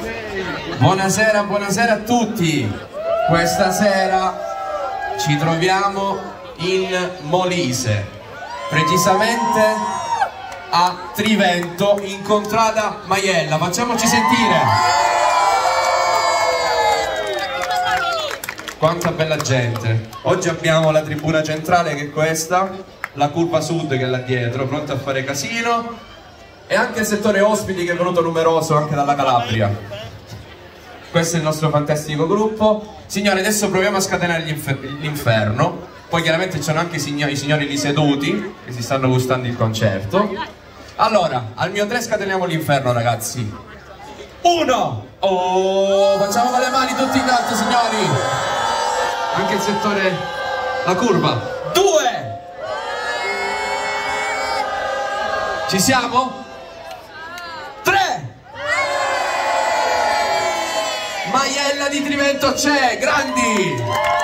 Buonasera, buonasera a tutti. Questa sera ci troviamo in Molise, precisamente a Trivento, in contrada Maiella. Facciamoci sentire. Quanta bella gente. Oggi abbiamo la tribuna centrale, che è questa, la curva sud che è là dietro, pronta a fare casino, e anche il settore ospiti che è venuto numeroso anche dalla Calabria. Questo è il nostro fantastico gruppo. Signori, adesso proviamo a scatenare l'inferno. Poi chiaramente ci sono anche i signori lì seduti che si stanno gustando il concerto. Allora, al mio 3 scateniamo l'inferno, ragazzi. 1! Oh, facciamo con le mani tutti in alto, signori. Anche il settore, la curva. 2! Ci siamo? 3! Maiella di Trivento c'è, grandi!